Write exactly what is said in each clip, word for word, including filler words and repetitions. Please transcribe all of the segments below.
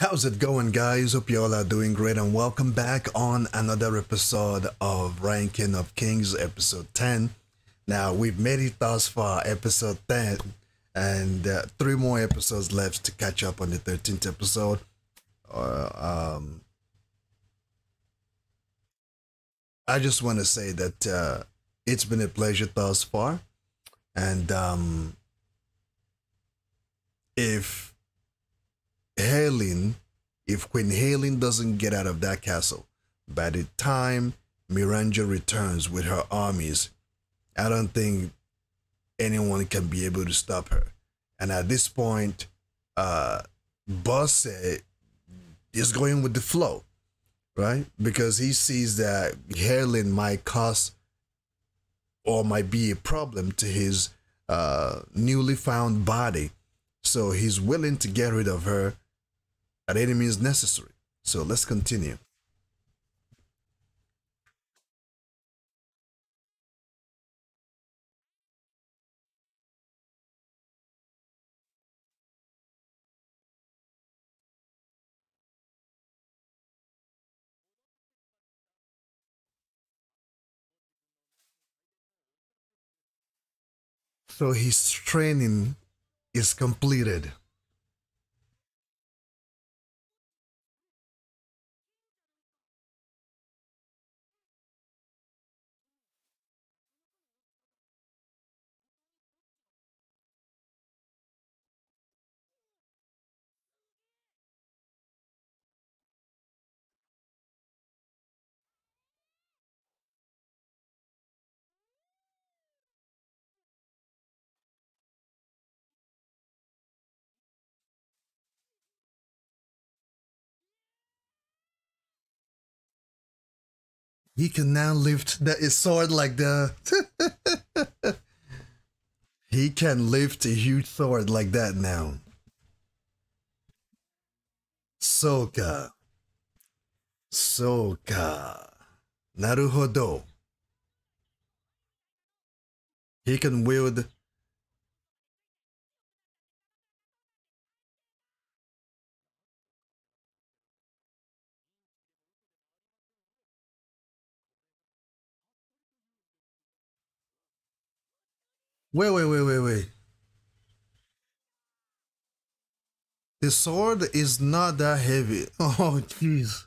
How's it going, guys? Hope you all are doing great, and welcome back on another episode of Ranking of Kings, episode ten. Now, we've made it thus far, episode ten, and uh, three more episodes left to catch up on the thirteenth episode. Uh, um, I just want to say that uh, it's been a pleasure thus far, and um, if Helen, if Queen Helen doesn't get out of that castle by the time Miranda returns with her armies, I don't think anyone can be able to stop her. And at this point, uh, Boss is going with the flow, right? Because he sees that Helen might cause or might be a problem to his uh, newly found body. So he's willing to get rid of her at any means necessary. So let's continue. So his training is completed. He can now lift the sword like the. He can lift a huge sword like that now. Soka. Soka. Naruhodo. He can wield. Wait, wait, wait, wait, wait. The sword is not that heavy. Oh, jeez.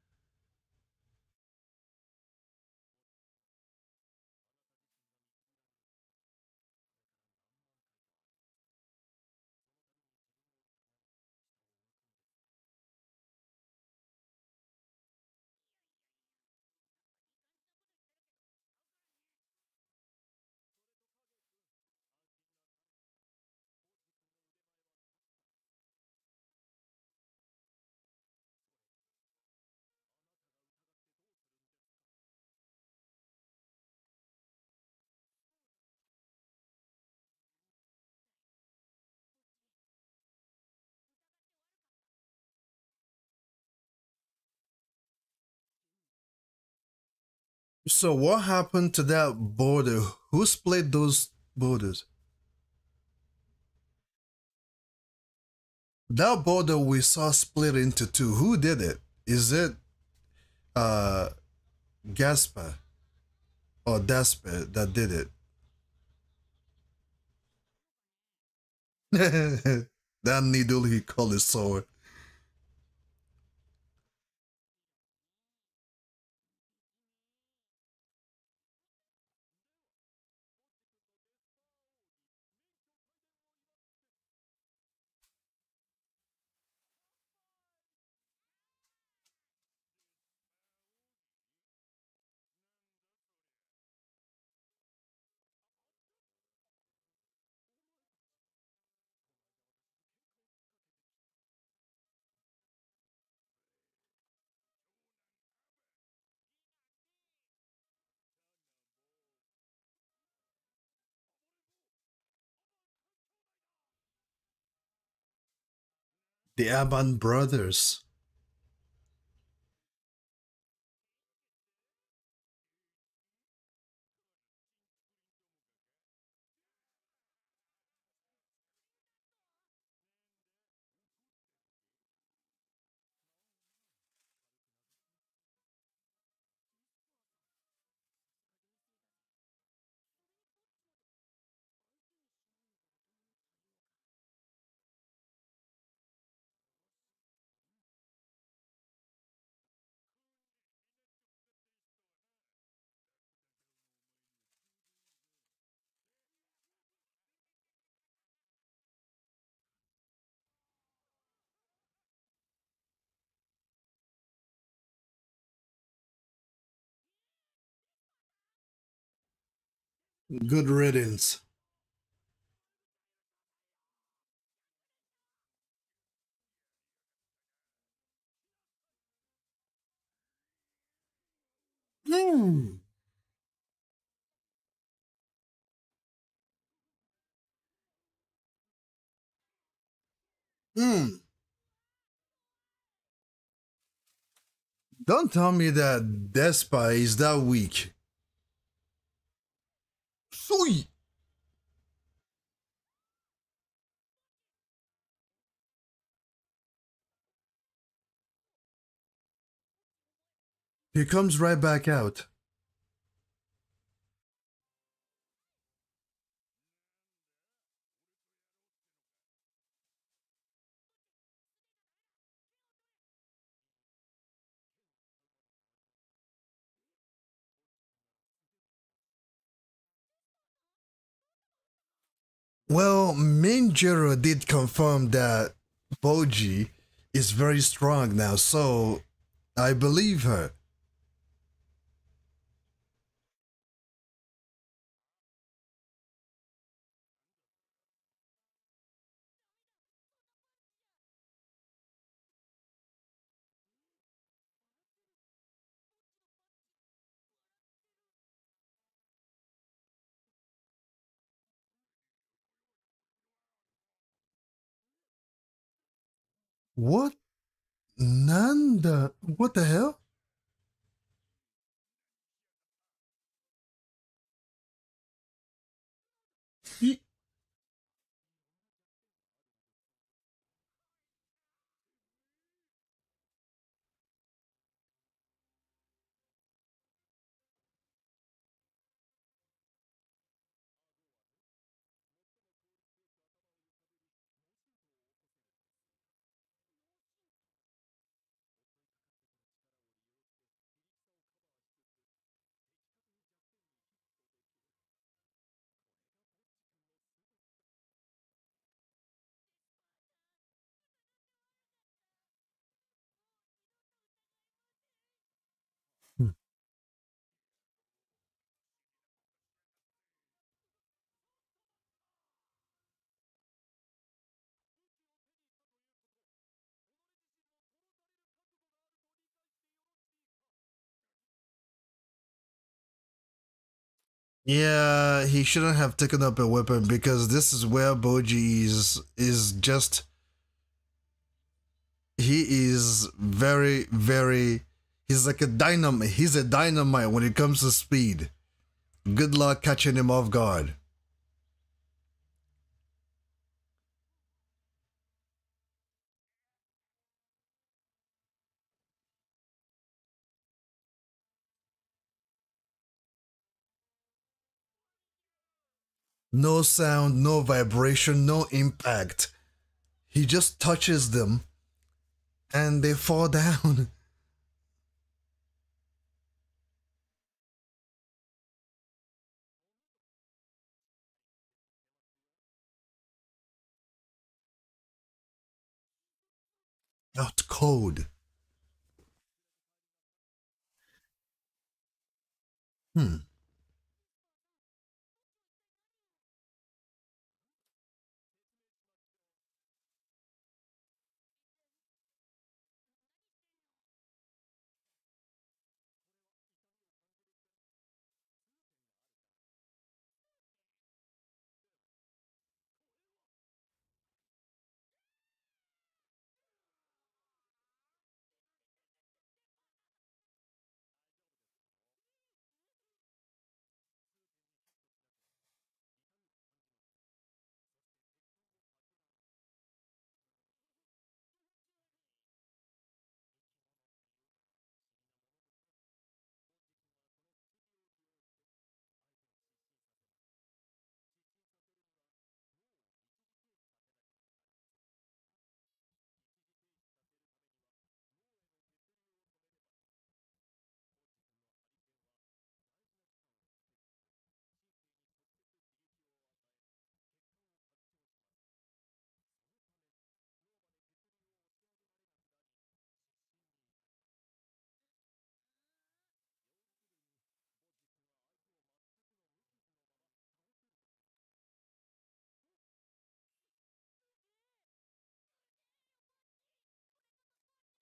So what happened to that border? Who split those borders? That border we saw split into two. Who did it? Is it uh Gaspar or Dasper that did it? That needle he called his sword. The Aban brothers. Good riddance. Hmm. Hmm. Don't tell me that Despa is that weak. Sweet. He comes right back out. Well, Minjiro did confirm that Boji is very strong now, so I believe her. What? Nanda? What the hell? He- Yeah, he shouldn't have taken up a weapon because this is where Boji is is just he is very very he's like a dynamite he's a dynamite when it comes to speed. Good luck catching him off guard. No sound, no vibration, no impact. He just touches them and they fall down. Out cold. Hmm.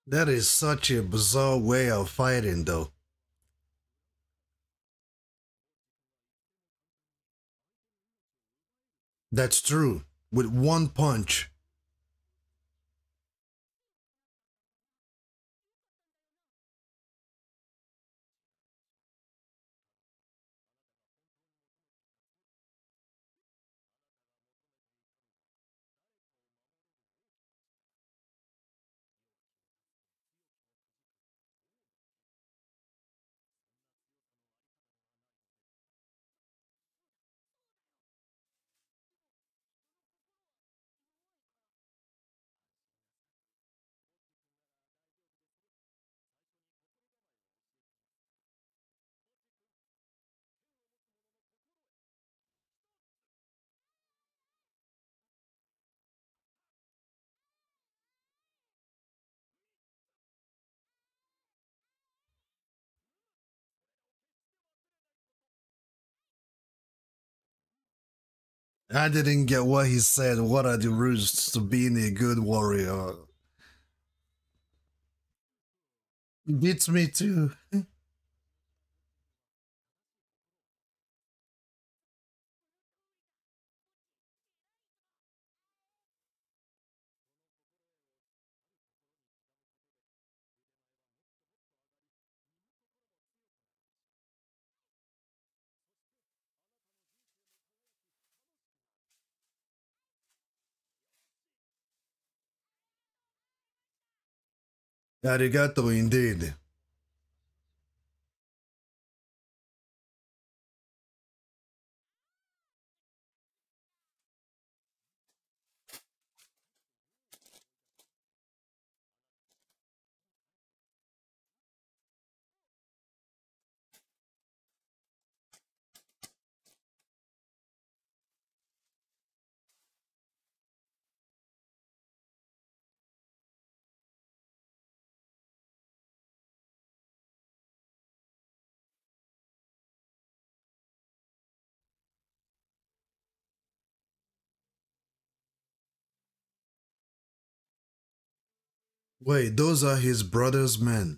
That is such a bizarre way of fighting, though. That's true. With one punch. I didn't get what he said. What are the rules to being a good warrior? Beats me too. Arigato indeed. Wait, those are his brother's men.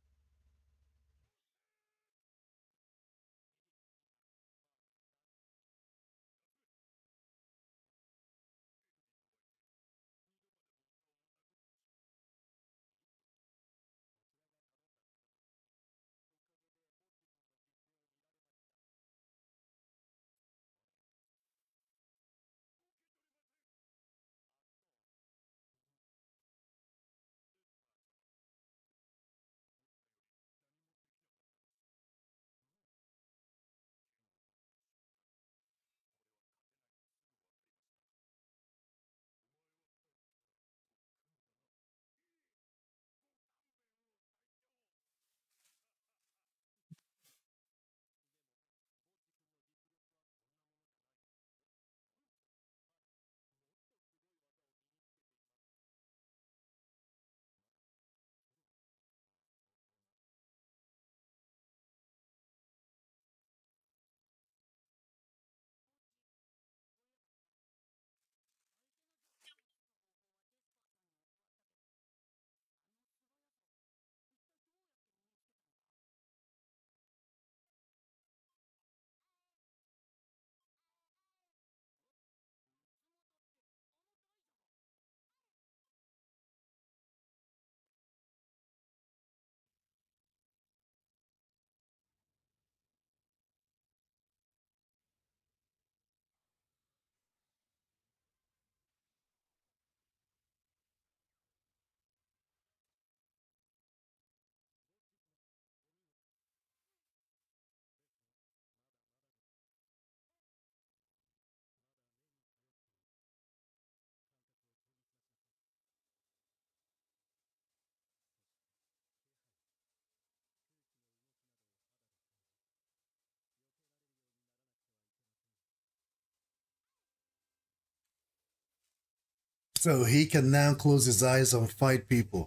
So he can now close his eyes and fight people.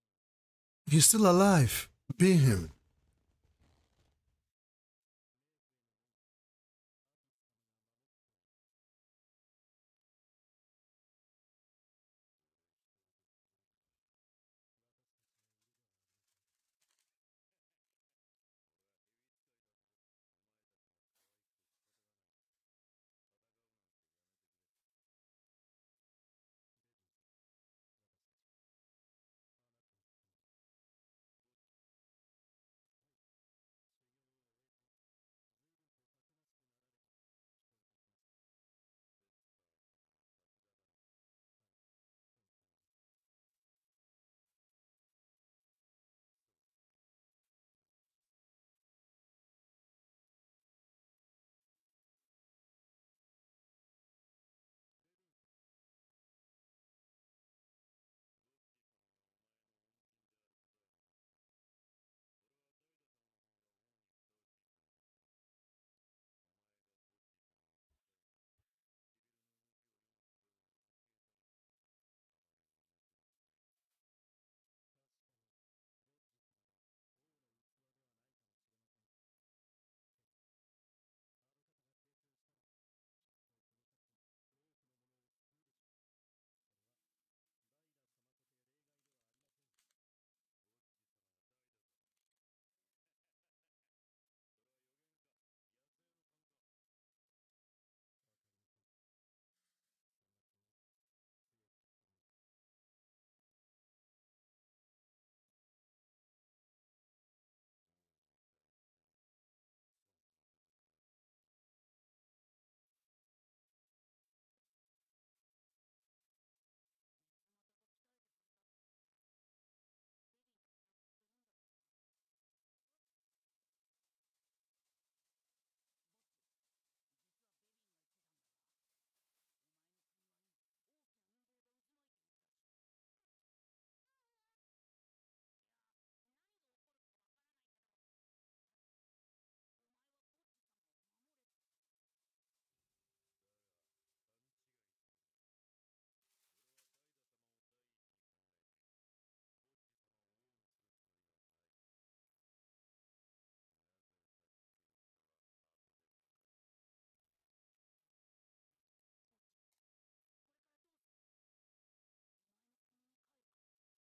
He's still alive. Be him.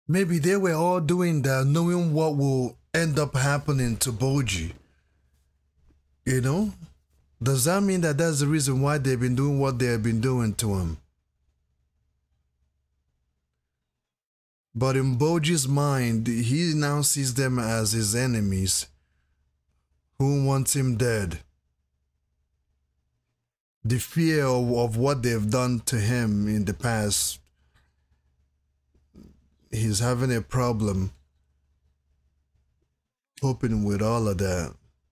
Maybe they were all doing that knowing what will end up happening to Boji. You know? Does that mean that that's the reason why they've been doing what they have been doing to him? But in Boji's mind, he now sees them as his enemies who want him dead. The fear of, of what they've done to him in the past, he's having a problem coping with all of that.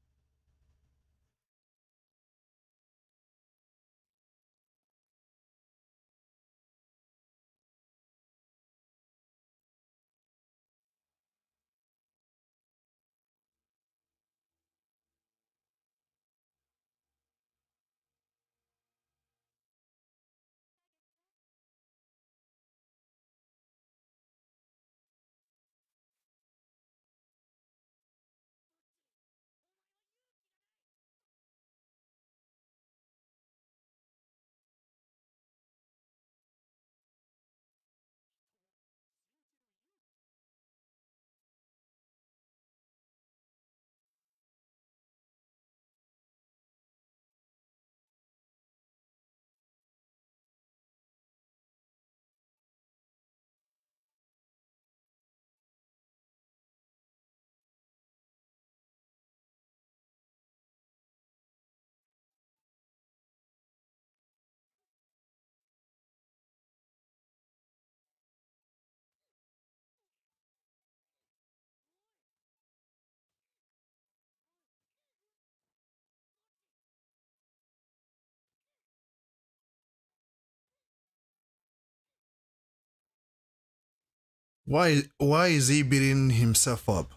Why why is he beating himself up?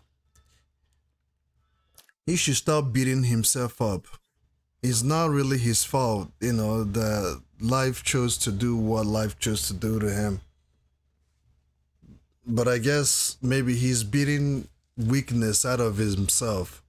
He should stop beating himself up. It's not really his fault, you know, that life chose to do what life chose to do to him. But I guess maybe he's beating weakness out of himself.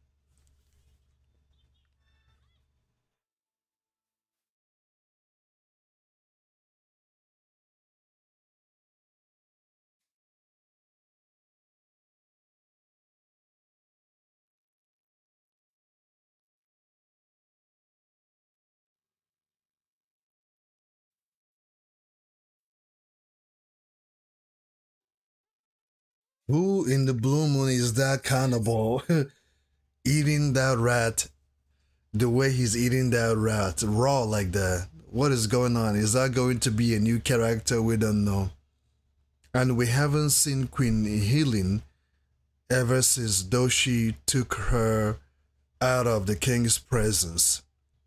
Who in the blue moon is that cannibal eating that rat the way he's eating that rat raw like that? What is going on? Is that going to be a new character? We don't know. And we haven't seen Queen Healing ever since Doshi took her out of the king's presence.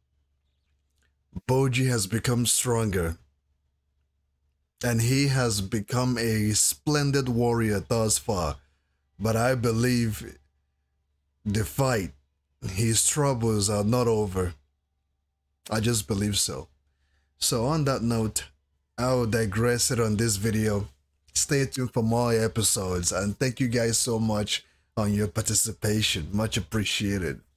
Boji has become stronger, and he has become a splendid warrior thus far. But I believe the fight, his troubles are not over. I just believe so. So on that note, I'll digress it on this video. Stay tuned for more episodes, and thank you guys so much on your participation. Much appreciated.